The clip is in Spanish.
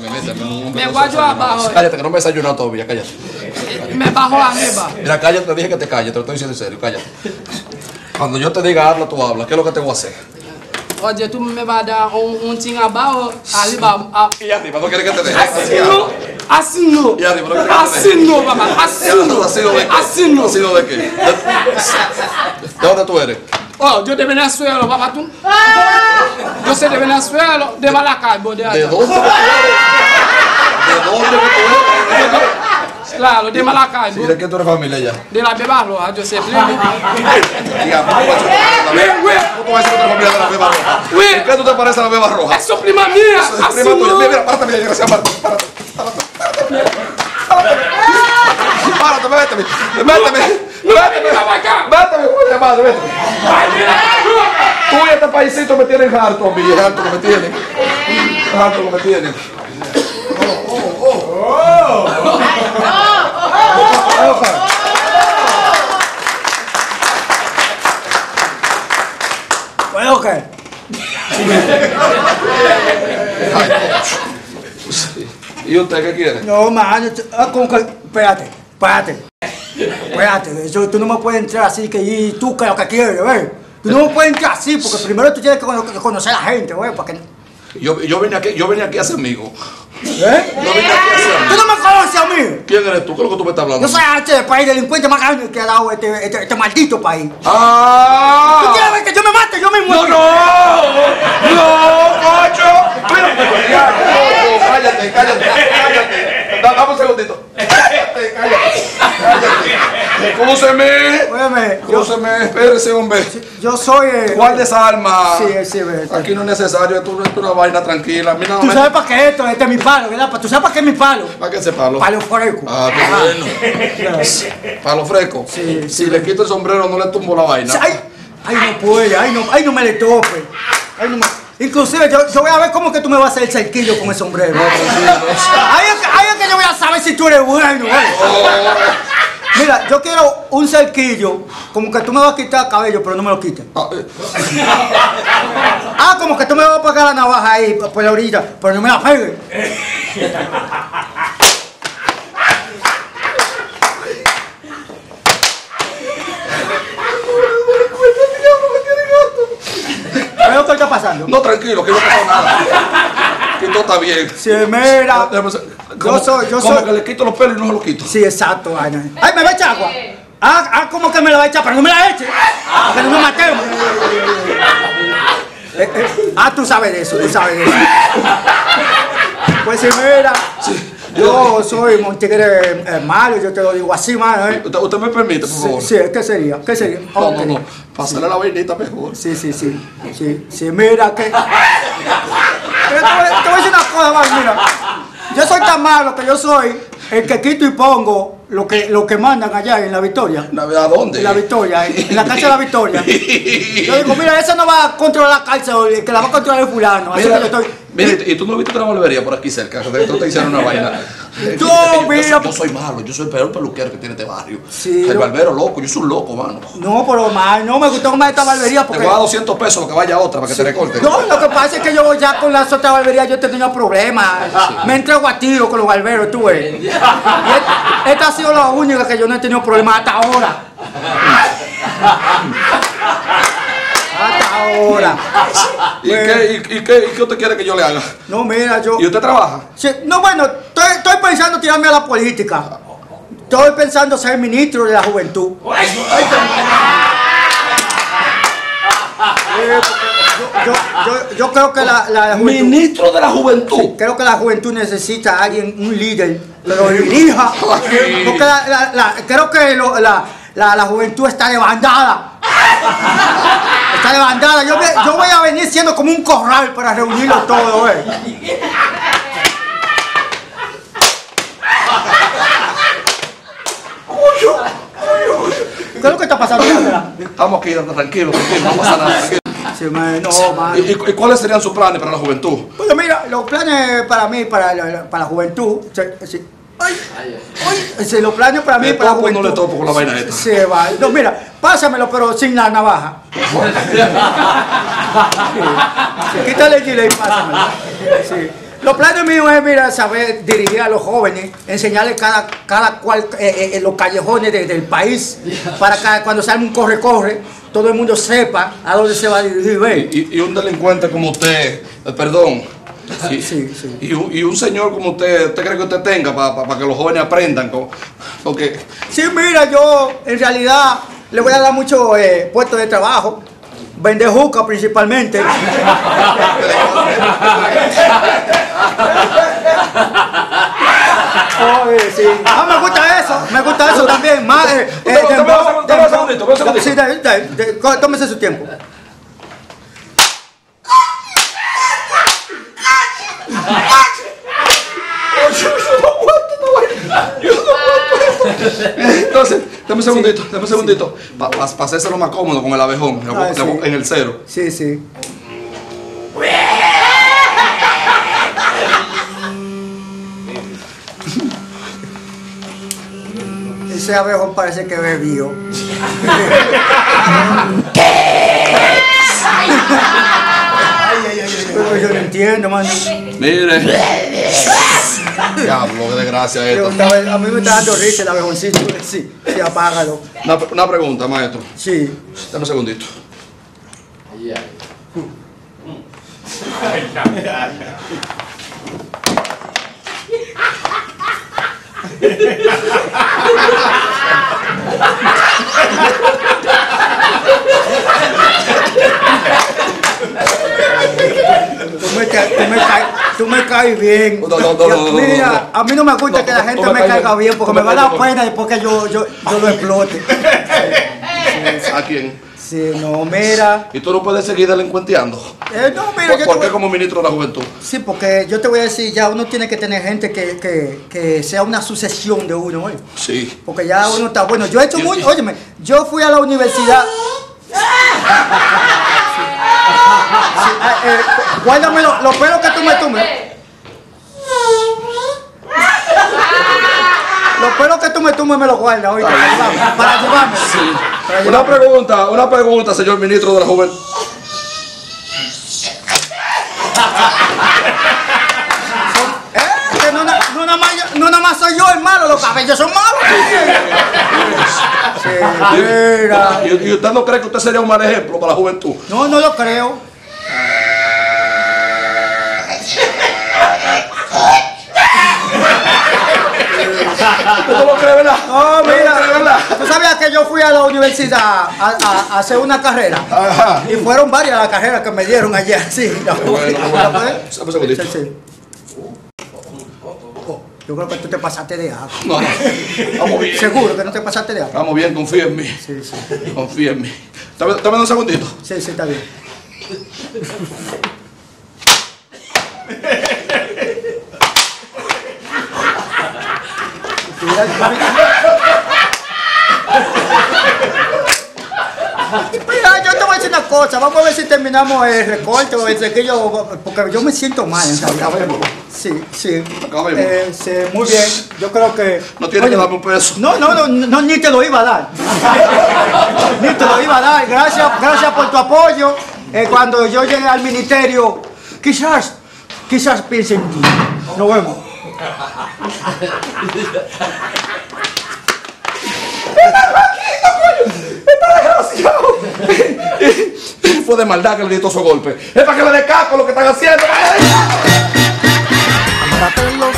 méteme. Me guayo abajo. Cállate, que no me he desayunado todavía, cállate. Me bajo arriba. Mira, cállate, te dije que te calles, te lo estoy diciendo en serio, cállate. Cuando yo te diga habla, tú hablas. ¿Qué es lo que te voy a hacer? Oye, tú me vas a dar un chin abajo, arriba. Y arriba, ¿no quieres que te deje? Así no. Así no. Y arriba, ¿no quieres que te deje? Así no, mamá. Así no. ¿Así de qué? Así no. ¿Así de qué? ¿De dónde tú eres? Oh, yo de Venezuela, papá, tú. Yo soy de Venezuela, de Maracaibo. ¿De dónde que tú eres? ¿De dónde que tú eres? Claro, de Maracaibo. ¿Y de qué tú eres familia ya? De la Beba Roja, yo sé. Dígame, ¿cómo tú vas a ser otra familia de la Beba Roja? ¿Y qué tú te pareces a la Beba Roja? Eso, prima mía. Eso es prima tuya. Mira, párate, mira, desgraciado, párate. Párate, méteme. Méteme, coño madre, méteme. Tú y este paisito me tienen harto, a mí, harto que me tienen. Harto que me tienen. ¿Puedo qué? ¿Y usted qué quiere? No, mano, como que, espérate. Eso, tú no me puedes entrar así que y tú que lo que quieres, ¿ves? Tú no me puedes entrar así porque primero tú tienes que conocer a la gente, ¿ves? Para que... Yo vine aquí a ser amigo. ¿Eh? Yo vine aquí a ser amigo. ¿Tú no me conoces a mí? ¿Quién eres tú? ¿Qué es lo que tú me estás hablando? Yo soy este país delincuente más grande que ha dado este maldito país. ¡Ah! ¿Tú quieres ver que yo me mate? Yo me muero. ¡No, cocho! Cállate. Dame un segundito. Cállate. Escúcheme, espérese, hombre. Yo soy... Guarde esa arma. Sí, ve. Aquí no es necesario, esto no es una vaina tranquila. A mí nada ¿Tú más. sabes para qué esto? Este es mi palo, ¿verdad? ¿Tú sabes para qué es mi palo? ¿Para qué ese palo? Palo fresco. Ah, qué bueno. Palo fresco. Sí. Si le quito el sombrero, no le tumbo la vaina. Ay, no puede, ay, no me le tope. Ay, no me... Inclusive, yo voy a ver cómo que tú me vas a hacer el cerquillo con el sombrero. Ahí es que yo voy a saber si tú eres bueno, Mira, yo quiero un cerquillo, como que tú me vas a quitar el cabello, pero no me lo quites. Como que tú me vas a pegar la navaja ahí, por la orilla, pero no me la pegues. ¿Qué está pasando? No, tranquilo, que no pasa nada. Que todo está bien. Sí, mira. Yo soy. Como que le quito los pelos y no se los quito. Sí, exacto, Ana. Ay, me va a echar agua. ¿Cómo que me la va a echar? Pero no me la eche. Para que no me matemos. Tú sabes de eso, Pues sí, mira. Sí. Yo soy Montigre malo, yo te lo digo así, mano. ¿Usted me permite, por favor? Sí, ¿qué sería? No. Pasarle la vainita mejor. Sí, mira que... Te voy a decir una cosa más, mira. Yo soy tan malo que yo soy el que quito y pongo lo que mandan allá en La Victoria. ¿A dónde? En La Victoria, en la cárcel de La Victoria. Yo digo, mira, esa no va a controlar la cárcel, el que la va a controlar el fulano. Así que yo estoy... Mira, ¿y tú no viste una barbería por aquí cerca? Que tú te hicieron una vaina. Yo soy malo, yo soy el peor peluquero que tiene este barrio. Sí, el barbero loco, yo soy un loco, mano. No, pero no me gustó más esta barbería porque... Te voy a dar 200 pesos para que vaya a otra, para que te recorte. No, lo que pasa es que yo ya con las otras barberías yo he tenido problemas. Me entrego a tiro con los barberos, tú ves. Y esta ha sido la única que yo no he tenido problemas hasta ahora. Hasta ahora. ¿Y qué usted quiere que yo le haga? No, mira, yo... ¿Y usted trabaja? Sí, no, bueno, estoy pensando tirarme a la política. Estoy pensando ser ministro de la juventud. Yo creo que la juventud... Ministro de la juventud. Sí, creo que la juventud necesita a alguien, un líder, que lo dirija. Porque creo que la juventud está levantada. Está levantada. Yo voy a venir siendo como un corral para reunirlo todo, ¿Qué es lo que está pasando? Estamos aquí, tranquilo, no pasa nada. Sí, man. ¿Y cuáles serían sus planes para la juventud? Bueno, mira, los planes para mí, para la juventud, los planes para mí, para la juventud. No le topo con la vaina esta. Sí, va. No, mira, pásamelo, pero sin la navaja. Sí, quítale el gilet y pásamelo. Sí. Los planes míos es, mira, saber dirigir a los jóvenes, enseñarles cada cual en los callejones del país, para que cuando salga un corre-corre, todo el mundo sepa a dónde se va a dirigir. ¿Ve? Y un delincuente como usted, perdón, y un señor como usted cree que usted tenga para que los jóvenes aprendan? Porque... Sí, mira, yo en realidad le voy a dar muchos puestos de trabajo. Vender juca principalmente. Oye, sí. Ah, me gusta eso también. Más, Dame un segundito. Sí, tómese su tiempo. Entonces, dame un segundito. Para hacérselo más cómodo con el abejón, en el cero. Sí, sí. Ese abejón parece que bebió. Yo no entiendo, mano. Mire. Diablo, qué desgracia esto. A mí me está dando risa el abejoncito. Sí, apágalo. Una pregunta, maestro. Sí. Dame un segundito. Tú me caes bien. Mira, a mí no me gusta que la gente me caiga bien porque me va a dar pena después que yo lo explote. ¿A quién? Sí, no, mira. ¿Y tú no puedes seguir delincuenteando? No, mira, ¿Por qué como ministro de la Juventud? Sí, porque yo te voy a decir, ya uno tiene que tener gente que sea una sucesión de uno, ¿eh? Sí. Porque ya uno está bueno. Yo he hecho mucho, óyeme, yo fui a la universidad. Guárdame los pelos que tú me tomes. Los pelos que tú me tomes me los guardas, oye, para llevarme. Sí. Para llevarme. Una pregunta, señor ministro de la Juventud. Que no nada más soy yo el malo, los cabellos son malos. Sí, mira. ¿Y usted no cree que usted sería un mal ejemplo para la juventud? No lo creo. ¿Usted no lo cree, verdad? No, mira, tú sabías que yo fui a la universidad a hacer una carrera. Ajá. Y fueron varias las carreras que me dieron allá. Sí, Bueno. Sí. Yo creo que tú te pasaste de agua. No, vamos bien. Seguro que no te pasaste de agua. Vamos bien, confía en mí. Sí. Confía en mí. Dame un segundito. Sí, está bien. Mira, yo te voy a decir una cosa, vamos a ver si terminamos el recorte o el sequillo, porque yo me siento mal en realidad. Sí. Acabemos. Sí, muy bien, yo creo que... No tienes que darme un peso. No, ni te lo iba a dar. Ni te lo iba a dar. Gracias por tu apoyo. Cuando yo llegue al ministerio, quizás piensen en ti. Nos vemos. ¡Está desgraciado! Fue de maldad que le dio esos golpes. Es para que le dé caco lo que están haciendo. Ándate los